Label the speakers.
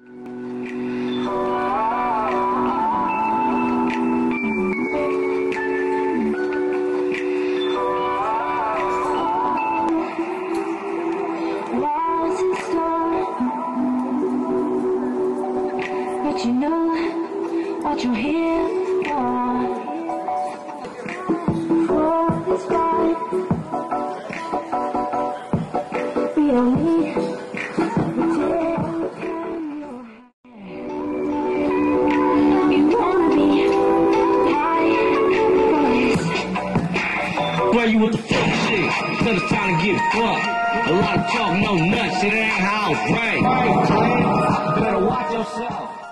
Speaker 1: But you know what you're here for. For this fight, we don't need to take your hand. You wanna be high voice.
Speaker 2: Where you with the fuck shit? Cause it's time to get fucked. A lot of talk, no nuts, shit ain't how it's right. Better watch yourself.